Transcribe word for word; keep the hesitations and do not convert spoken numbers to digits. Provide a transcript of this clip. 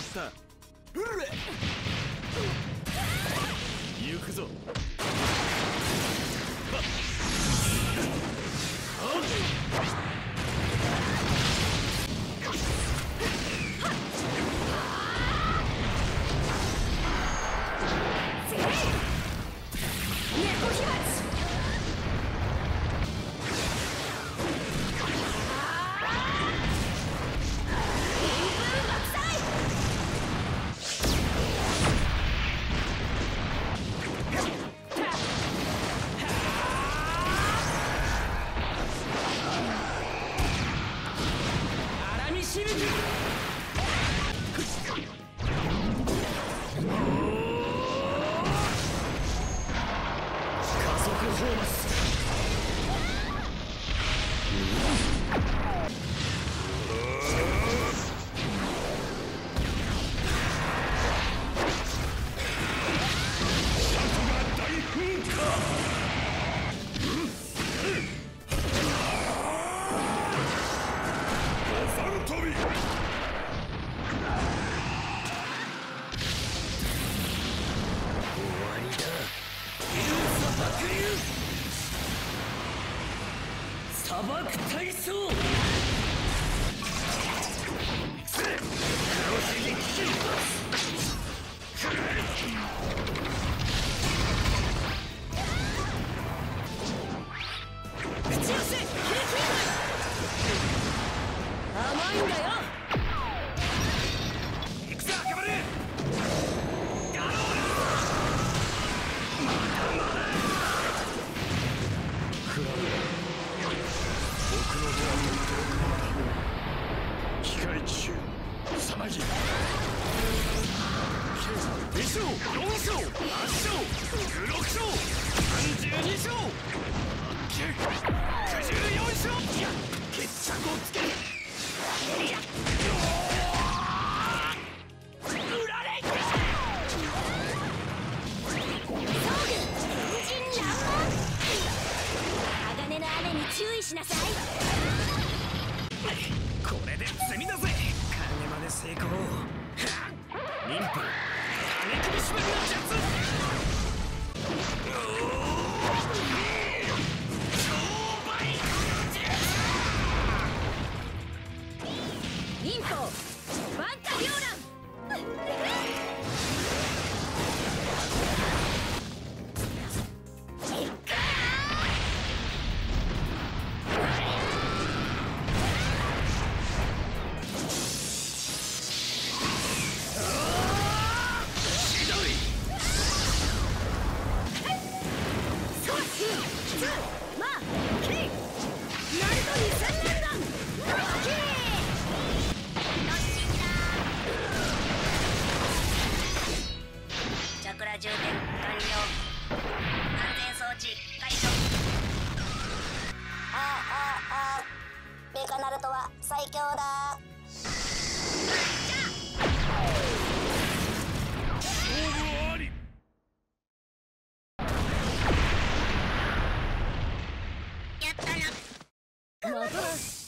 った行くぞ。砂漠体操。甘いんだよ。行くぞ赤丸。ガローラ。まだまだ。クラブ。僕の手はもっと奥まだ。機械中さなぎ。に勝よん勝はち勝じゅうろく勝さんじゅうに勝きゅうじゅうよん勝。いや決着をつける。いや売られんか。装具エンジン乱暴。鋼の雨に注意しなさい。これで積みだぜ。金まで成功。妊婦金首絞めの術。インポワンタリオラン。充電完了。安全装置解除。あああベカナルトは最強だ。やったな。また